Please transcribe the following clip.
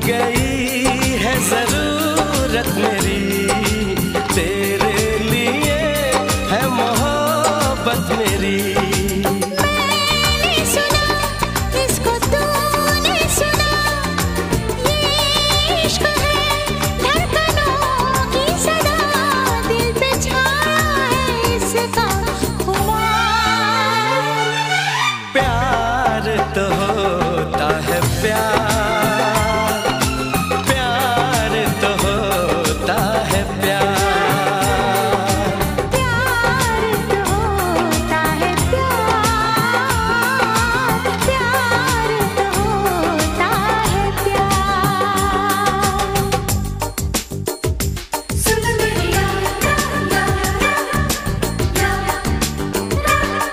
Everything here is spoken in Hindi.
गई है जरूरत मेरी, तेरे लिए है मोहब्बत मेरी। मैंने सुना इसको तूने सुना, ये इश्क है धड़कनों की सदा, दिल पे छाया है इसका खुमार। प्यार तो होता है प्यार,